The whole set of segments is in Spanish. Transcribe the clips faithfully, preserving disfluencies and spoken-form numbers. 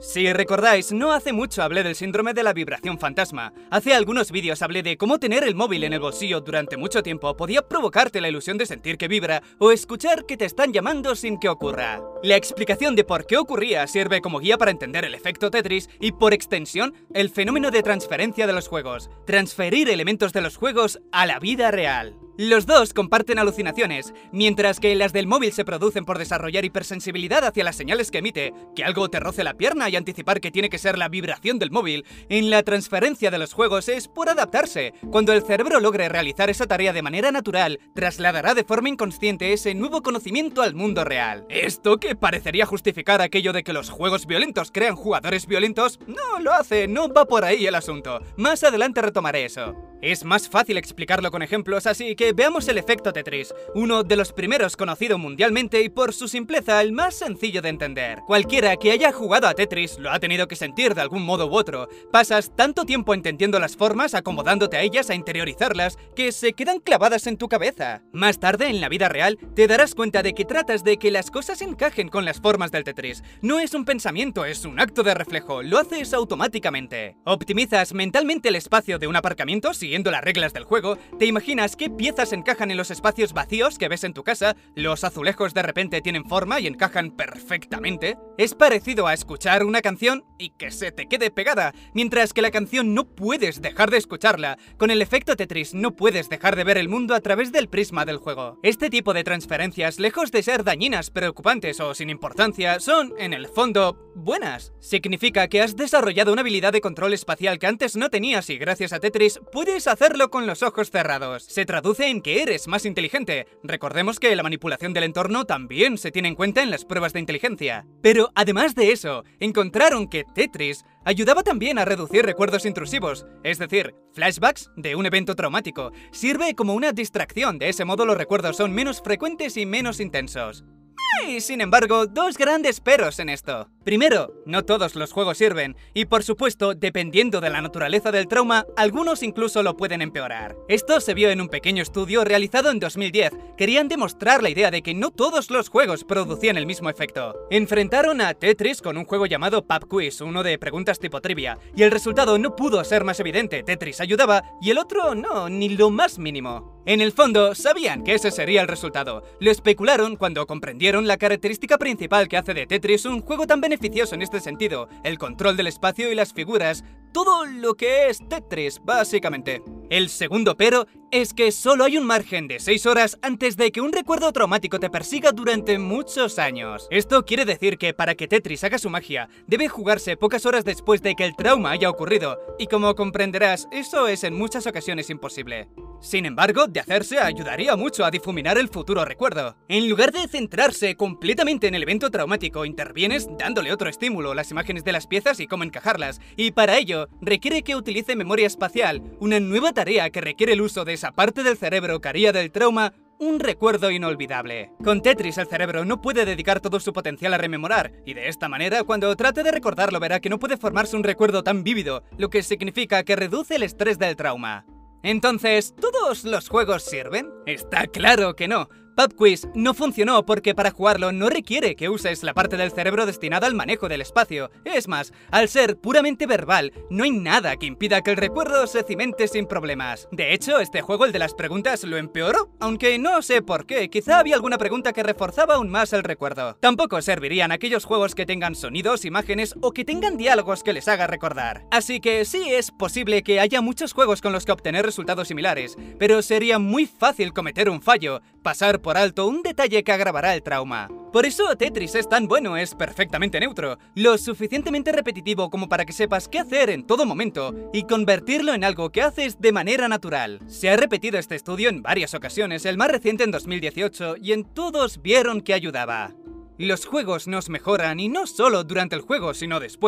Si recordáis, no hace mucho hablé del síndrome de la vibración fantasma. Hace algunos vídeos hablé de cómo tener el móvil en el bolsillo durante mucho tiempo podía provocarte la ilusión de sentir que vibra o escuchar que te están llamando sin que ocurra. La explicación de por qué ocurría sirve como guía para entender el efecto Tetris y, por extensión, el fenómeno de transferencia de los juegos. Transferir elementos de los juegos a la vida real. Los dos comparten alucinaciones, mientras que las del móvil se producen por desarrollar hipersensibilidad hacia las señales que emite, que algo te roce la pierna y anticipar que tiene que ser la vibración del móvil. En la transferencia de los juegos es por adaptarse. Cuando el cerebro logre realizar esa tarea de manera natural, trasladará de forma inconsciente ese nuevo conocimiento al mundo real. Esto, que parecería justificar aquello de que los juegos violentos crean jugadores violentos, no lo hace, no va por ahí el asunto. Más adelante retomaré eso. Es más fácil explicarlo con ejemplos, así que veamos el efecto Tetris, uno de los primeros conocido mundialmente y por su simpleza el más sencillo de entender. Cualquiera que haya jugado a Tetris lo ha tenido que sentir de algún modo u otro. Pasas tanto tiempo entendiendo las formas, acomodándote a ellas, a interiorizarlas, que se quedan clavadas en tu cabeza. Más tarde, en la vida real, te darás cuenta de que tratas de que las cosas encajen con las formas del Tetris. No es un pensamiento, es un acto de reflejo, lo haces automáticamente. Optimizas mentalmente el espacio de un aparcamiento si Siguiendo las reglas del juego, te imaginas qué piezas encajan en los espacios vacíos que ves en tu casa, los azulejos de repente tienen forma y encajan perfectamente. Es parecido a escuchar una canción y que se te quede pegada, mientras que la canción no puedes dejar de escucharla. Con el efecto Tetris no puedes dejar de ver el mundo a través del prisma del juego. Este tipo de transferencias, lejos de ser dañinas, preocupantes o sin importancia, son, en el fondo, buenas. Significa que has desarrollado una habilidad de control espacial que antes no tenías y gracias a Tetris puedes hacerlo con los ojos cerrados. Se traduce en que eres más inteligente. Recordemos que la manipulación del entorno también se tiene en cuenta en las pruebas de inteligencia. Pero además de eso, encontraron que Tetris ayudaba también a reducir recuerdos intrusivos, es decir, flashbacks de un evento traumático. Sirve como una distracción, de ese modo los recuerdos son menos frecuentes y menos intensos. Y sin embargo, dos grandes peros en esto. Primero, no todos los juegos sirven, y por supuesto, dependiendo de la naturaleza del trauma, algunos incluso lo pueden empeorar. Esto se vio en un pequeño estudio realizado en dos mil diez. Querían demostrar la idea de que no todos los juegos producían el mismo efecto. Enfrentaron a Tetris con un juego llamado Pub Quiz, uno de preguntas tipo trivia, y el resultado no pudo ser más evidente. Tetris ayudaba, y el otro no, ni lo más mínimo. En el fondo, sabían que ese sería el resultado. Lo especularon cuando comprendieron la característica principal que hace de Tetris un juego tan beneficioso en este sentido, el control del espacio y las figuras, todo lo que es Tetris, básicamente. El segundo pero es que solo hay un margen de seis horas antes de que un recuerdo traumático te persiga durante muchos años. Esto quiere decir que para que Tetris haga su magia, debe jugarse pocas horas después de que el trauma haya ocurrido, y como comprenderás, eso es en muchas ocasiones imposible. Sin embargo, de hacerse, ayudaría mucho a difuminar el futuro recuerdo. En lugar de centrarse completamente en el evento traumático, intervienes dándole otro estímulo, las imágenes de las piezas y cómo encajarlas, y para ello requiere que utilice memoria espacial, una nueva tarea que requiere el uso de esa parte del cerebro que haría del trauma un recuerdo inolvidable. Con Tetris el cerebro no puede dedicar todo su potencial a rememorar, y de esta manera cuando trate de recordarlo verá que no puede formarse un recuerdo tan vívido, lo que significa que reduce el estrés del trauma. Entonces, ¿todos los juegos sirven? Está claro que no. Pub Quiz no funcionó porque para jugarlo no requiere que uses la parte del cerebro destinada al manejo del espacio. Es más, al ser puramente verbal, no hay nada que impida que el recuerdo se cimente sin problemas. De hecho, este juego, el de las preguntas, lo empeoró, aunque no sé por qué, quizá había alguna pregunta que reforzaba aún más el recuerdo. Tampoco servirían aquellos juegos que tengan sonidos, imágenes o que tengan diálogos que les haga recordar. Así que sí es posible que haya muchos juegos con los que obtener resultados similares, pero sería muy fácil cometer un fallo, pasar por alto un detalle que agravará el trauma. Por eso Tetris es tan bueno, es perfectamente neutro, lo suficientemente repetitivo como para que sepas qué hacer en todo momento y convertirlo en algo que haces de manera natural. Se ha repetido este estudio en varias ocasiones, el más reciente en dos mil dieciocho, y en todos vieron que ayudaba. Los juegos nos mejoran y no solo durante el juego, sino después.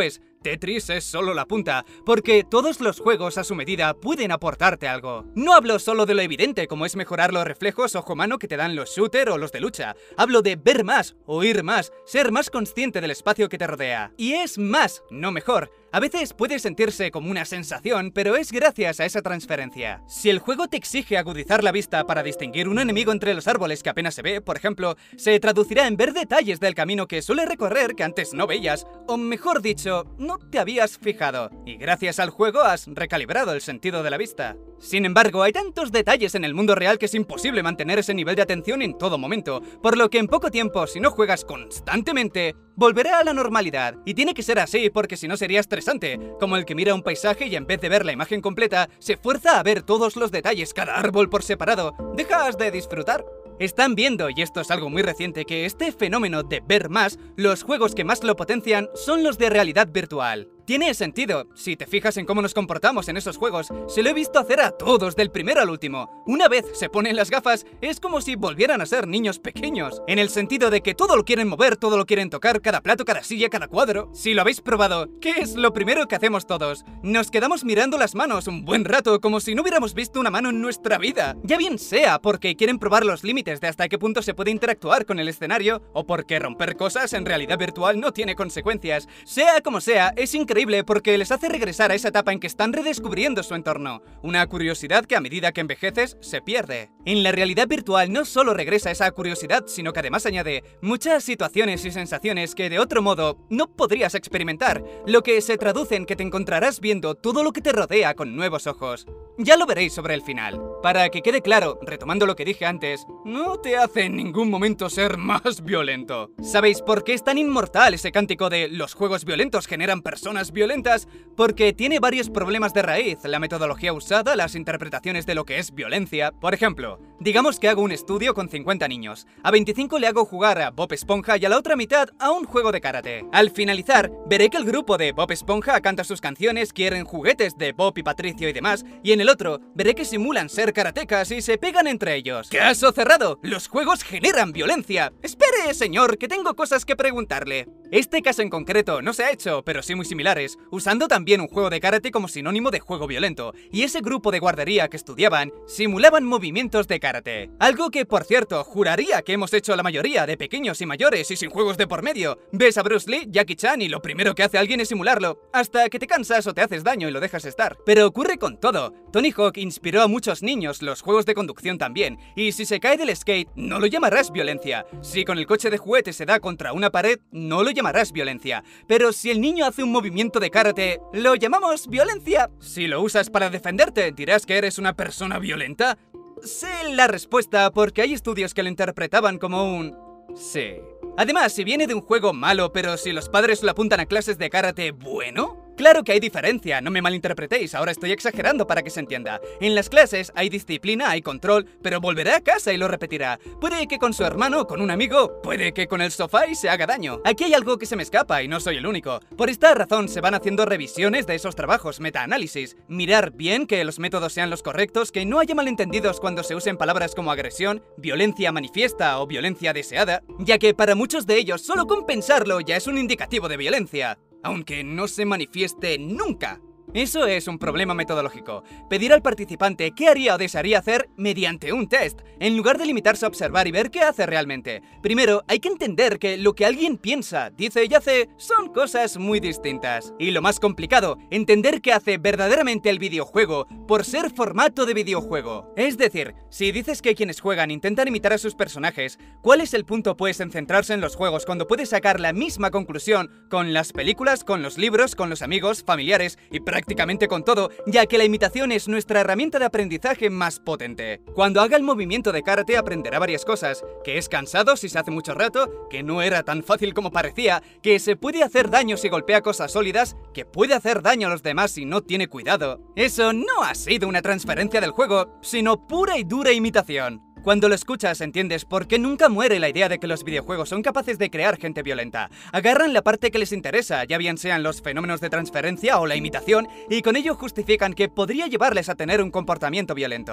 Tetris es solo la punta, porque todos los juegos a su medida pueden aportarte algo. No hablo solo de lo evidente, como es mejorar los reflejos ojo-mano que te dan los shooter o los de lucha. Hablo de ver más, oír más, ser más consciente del espacio que te rodea. Y es más, no mejor. A veces puede sentirse como una sensación, pero es gracias a esa transferencia. Si el juego te exige agudizar la vista para distinguir un enemigo entre los árboles que apenas se ve, por ejemplo, se traducirá en ver detalles del camino que suele recorrer que antes no veías, o mejor dicho, no te habías fijado. Y gracias al juego has recalibrado el sentido de la vista. Sin embargo, hay tantos detalles en el mundo real que es imposible mantener ese nivel de atención en todo momento, por lo que en poco tiempo, si no juegas constantemente, volverá a la normalidad. Y tiene que ser así porque si no sería estresante, como el que mira un paisaje y en vez de ver la imagen completa, se fuerza a ver todos los detalles, cada árbol por separado. ¿Dejas de disfrutar? Están viendo, y esto es algo muy reciente, que este fenómeno de ver más, los juegos que más lo potencian son los de realidad virtual. Tiene sentido, si te fijas en cómo nos comportamos en esos juegos, se lo he visto hacer a todos, del primero al último. Una vez se ponen las gafas, es como si volvieran a ser niños pequeños, en el sentido de que todo lo quieren mover, todo lo quieren tocar, cada plato, cada silla, cada cuadro. Si lo habéis probado, ¿qué es lo primero que hacemos todos? Nos quedamos mirando las manos un buen rato, como si no hubiéramos visto una mano en nuestra vida. Ya bien sea porque quieren probar los límites de hasta qué punto se puede interactuar con el escenario, o porque romper cosas en realidad virtual no tiene consecuencias. Sea como sea, es increíble porque les hace regresar a esa etapa en que están redescubriendo su entorno, una curiosidad que a medida que envejeces se pierde. En la realidad virtual no solo regresa esa curiosidad, sino que además añade muchas situaciones y sensaciones que de otro modo no podrías experimentar, lo que se traduce en que te encontrarás viendo todo lo que te rodea con nuevos ojos. Ya lo veréis sobre el final. Para que quede claro, retomando lo que dije antes, no te hace en ningún momento ser más violento. ¿Sabéis por qué es tan inmortal ese cántico de los juegos violentos generan personas violentas? Porque tiene varios problemas de raíz, la metodología usada, las interpretaciones de lo que es violencia. Por ejemplo, digamos que hago un estudio con cincuenta niños. A veinticinco le hago jugar a Bob Esponja y a la otra mitad a un juego de karate. Al finalizar, veré que el grupo de Bob Esponja canta sus canciones, quieren juguetes de Bob y Patricio y demás, y en el otro, veré que simulan ser karatecas y se pegan entre ellos. ¡Caso cerrado! ¡Los juegos generan violencia! Espere, señor, que tengo cosas que preguntarle. Este caso en concreto no se ha hecho, pero sí muy similares, usando también un juego de karate como sinónimo de juego violento, y ese grupo de guardería que estudiaban simulaban movimientos de karate. Algo que, por cierto, juraría que hemos hecho la mayoría de pequeños y mayores y sin juegos de por medio. Ves a Bruce Lee, Jackie Chan y lo primero que hace alguien es simularlo, hasta que te cansas o te haces daño y lo dejas estar. Pero ocurre con todo. Tony Hawk inspiró a muchos niños, los juegos de conducción también, y si se cae del skate, no lo llamarás violencia. Si con el coche de juguete se da contra una pared, no lo llamarás violencia. Pero si el niño hace un movimiento de karate, ¿lo llamamos violencia? Si lo usas para defenderte, ¿dirás que eres una persona violenta? Sé la respuesta porque hay estudios que lo interpretaban como un... sí. Además, si viene de un juego malo, pero si los padres lo apuntan a clases de karate, ¿bueno? Claro que hay diferencia, no me malinterpretéis, ahora estoy exagerando para que se entienda. En las clases hay disciplina, hay control, pero volverá a casa y lo repetirá. Puede que con su hermano o con un amigo, puede que con el sofá y se haga daño. Aquí hay algo que se me escapa y no soy el único. Por esta razón se van haciendo revisiones de esos trabajos, metaanálisis. Mirar bien que los métodos sean los correctos, que no haya malentendidos cuando se usen palabras como agresión, violencia manifiesta o violencia deseada, ya que para muchos de ellos solo con pensarlo ya es un indicativo de violencia, aunque no se manifieste nunca. Eso es un problema metodológico. Pedir al participante qué haría o desearía hacer mediante un test, en lugar de limitarse a observar y ver qué hace realmente. Primero, hay que entender que lo que alguien piensa, dice y hace son cosas muy distintas. Y lo más complicado, entender qué hace verdaderamente el videojuego por ser formato de videojuego. Es decir, si dices que quienes juegan intentan imitar a sus personajes, ¿cuál es el punto pues en centrarse en los juegos cuando puedes sacar la misma conclusión con las películas, con los libros, con los amigos, familiares y prácticamente prácticamente con todo, ya que la imitación es nuestra herramienta de aprendizaje más potente. Cuando haga el movimiento de karate aprenderá varias cosas, que es cansado si se hace mucho rato, que no era tan fácil como parecía, que se puede hacer daño si golpea cosas sólidas, que puede hacer daño a los demás si no tiene cuidado. Eso no ha sido una transferencia del juego, sino pura y dura imitación. Cuando lo escuchas entiendes por qué nunca muere la idea de que los videojuegos son capaces de crear gente violenta. Agarran la parte que les interesa, ya bien sean los fenómenos de transferencia o la imitación, y con ello justifican que podría llevarles a tener un comportamiento violento.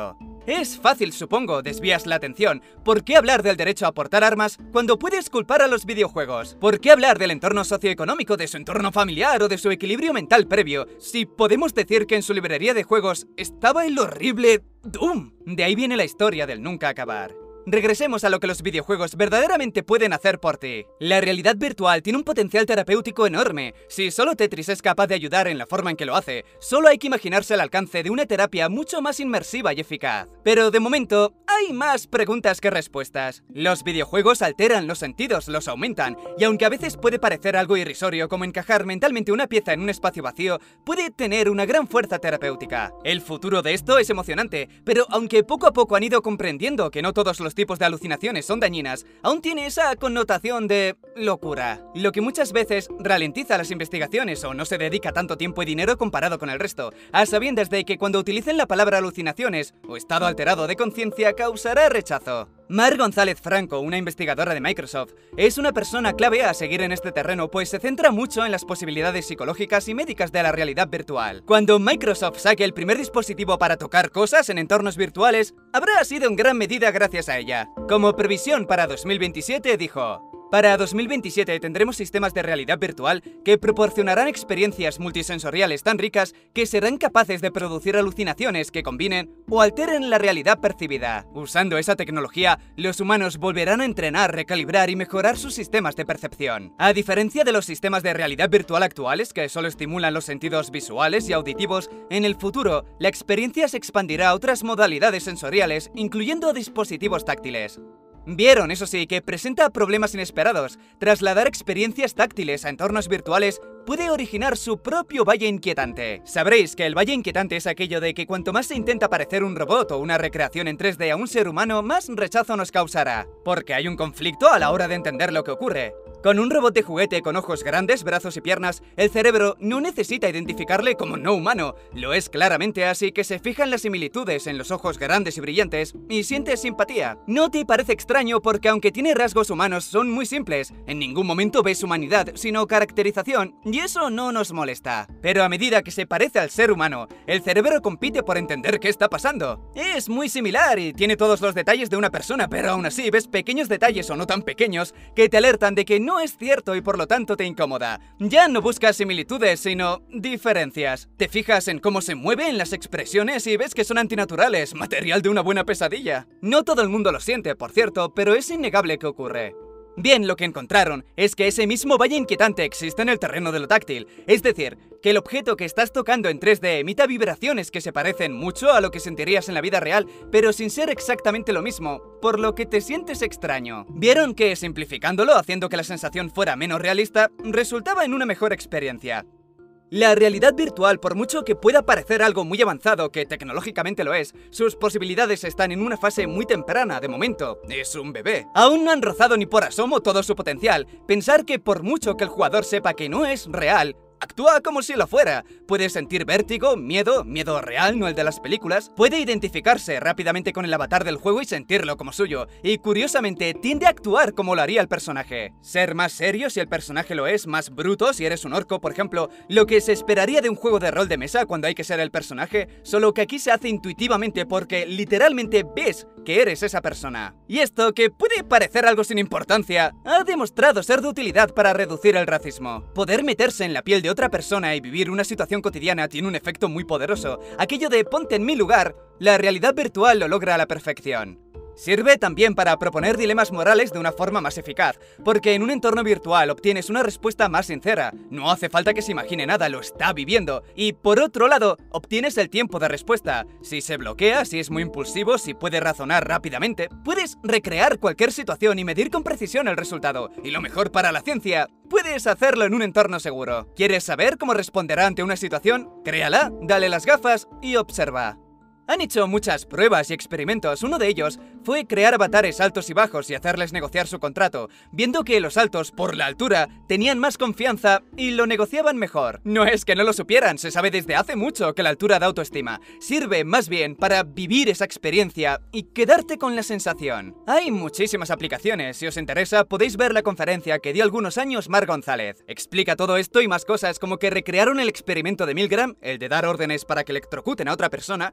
Es fácil, supongo, desvías la atención. ¿Por qué hablar del derecho a portar armas cuando puedes culpar a los videojuegos? ¿Por qué hablar del entorno socioeconómico, de su entorno familiar o de su equilibrio mental previo, si podemos decir que en su librería de juegos estaba el horrible Doom? De ahí viene la historia del nunca acabar. Regresemos a lo que los videojuegos verdaderamente pueden hacer por ti. La realidad virtual tiene un potencial terapéutico enorme. Si solo Tetris es capaz de ayudar en la forma en que lo hace, solo hay que imaginarse el alcance de una terapia mucho más inmersiva y eficaz. Pero de momento, hay más preguntas que respuestas. Los videojuegos alteran los sentidos, los aumentan, y aunque a veces puede parecer algo irrisorio como encajar mentalmente una pieza en un espacio vacío, puede tener una gran fuerza terapéutica. El futuro de esto es emocionante, pero aunque poco a poco han ido comprendiendo que no todos los tipos de alucinaciones son dañinas, aún tiene esa connotación de locura, lo que muchas veces ralentiza las investigaciones o no se dedica tanto tiempo y dinero comparado con el resto, a sabiendas de que cuando utilicen la palabra alucinaciones o estado alterado de conciencia causará rechazo. Mar González Franco, una investigadora de Microsoft, es una persona clave a seguir en este terreno, pues se centra mucho en las posibilidades psicológicas y médicas de la realidad virtual. Cuando Microsoft saque el primer dispositivo para tocar cosas en entornos virtuales, habrá sido en gran medida gracias a ella. Como previsión para dos mil veintisiete dijo: para dos mil veintisiete tendremos sistemas de realidad virtual que proporcionarán experiencias multisensoriales tan ricas que serán capaces de producir alucinaciones que combinen o alteren la realidad percibida. Usando esa tecnología, los humanos volverán a entrenar, recalibrar y mejorar sus sistemas de percepción. A diferencia de los sistemas de realidad virtual actuales, que solo estimulan los sentidos visuales y auditivos, en el futuro, la experiencia se expandirá a otras modalidades sensoriales, incluyendo dispositivos táctiles. Vieron, eso sí, que presenta problemas inesperados. Trasladar experiencias táctiles a entornos virtuales puede originar su propio valle inquietante. Sabréis que el valle inquietante es aquello de que cuanto más se intenta parecer un robot o una recreación en tres D a un ser humano, más rechazo nos causará, porque hay un conflicto a la hora de entender lo que ocurre. Con un robot de juguete con ojos grandes, brazos y piernas, el cerebro no necesita identificarle como no humano. Lo es claramente, así que se fijan las similitudes en los ojos grandes y brillantes y siente simpatía. No te parece extraño porque aunque tiene rasgos humanos son muy simples, en ningún momento ves humanidad, sino caracterización, y eso no nos molesta. Pero a medida que se parece al ser humano, el cerebro compite por entender qué está pasando. Es muy similar y tiene todos los detalles de una persona, pero aún así ves pequeños detalles o no tan pequeños que te alertan de que no No es cierto y por lo tanto te incomoda. Ya no buscas similitudes, sino diferencias. Te fijas en cómo se mueve, en las expresiones y ves que son antinaturales, material de una buena pesadilla. No todo el mundo lo siente, por cierto, pero es innegable que ocurre. Bien, lo que encontraron es que ese mismo valle inquietante existe en el terreno de lo táctil, es decir, que el objeto que estás tocando en tres D emita vibraciones que se parecen mucho a lo que sentirías en la vida real, pero sin ser exactamente lo mismo, por lo que te sientes extraño. Vieron que, simplificándolo, haciendo que la sensación fuera menos realista, resultaba en una mejor experiencia. La realidad virtual, por mucho que pueda parecer algo muy avanzado, que tecnológicamente lo es, sus posibilidades están en una fase muy temprana de momento. Es un bebé. Aún no han rozado ni por asomo todo su potencial. Pensar que por mucho que el jugador sepa que no es real, actúa como si lo fuera. Puede sentir vértigo, miedo, miedo real, no el de las películas. Puede identificarse rápidamente con el avatar del juego y sentirlo como suyo. Y curiosamente, tiende a actuar como lo haría el personaje. Ser más serio si el personaje lo es, más bruto si eres un orco, por ejemplo. Lo que se esperaría de un juego de rol de mesa cuando hay que ser el personaje, solo que aquí se hace intuitivamente porque literalmente ves que eres esa persona. Y esto, que puede parecer algo sin importancia, ha demostrado ser de utilidad para reducir el racismo. Poder meterse en la piel de otra persona y vivir una situación cotidiana tiene un efecto muy poderoso. Aquello de ponte en mi lugar, la realidad virtual lo logra a la perfección. Sirve también para proponer dilemas morales de una forma más eficaz, porque en un entorno virtual obtienes una respuesta más sincera, no hace falta que se imagine nada, lo está viviendo, y por otro lado, obtienes el tiempo de respuesta. Si se bloquea, si es muy impulsivo, si puede razonar rápidamente, puedes recrear cualquier situación y medir con precisión el resultado, y lo mejor para la ciencia, puedes hacerlo en un entorno seguro. ¿Quieres saber cómo responderá ante una situación? Créala, dale las gafas y observa. Han hecho muchas pruebas y experimentos. Uno de ellos fue crear avatares altos y bajos y hacerles negociar su contrato, viendo que los altos, por la altura, tenían más confianza y lo negociaban mejor. No es que no lo supieran, se sabe desde hace mucho que la altura da autoestima. Sirve más bien para vivir esa experiencia y quedarte con la sensación. Hay muchísimas aplicaciones, si os interesa podéis ver la conferencia que dio algunos años Mar González. Explica todo esto y más cosas, como que recrearon el experimento de Milgram, el de dar órdenes para que electrocuten a otra persona, y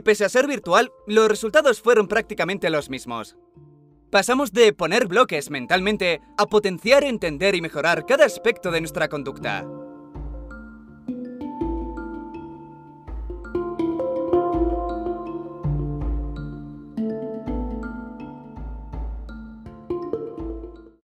pese a ser virtual, los resultados fueron prácticamente los mismos. Pasamos de poner bloques mentalmente a potenciar, entender y mejorar cada aspecto de nuestra conducta.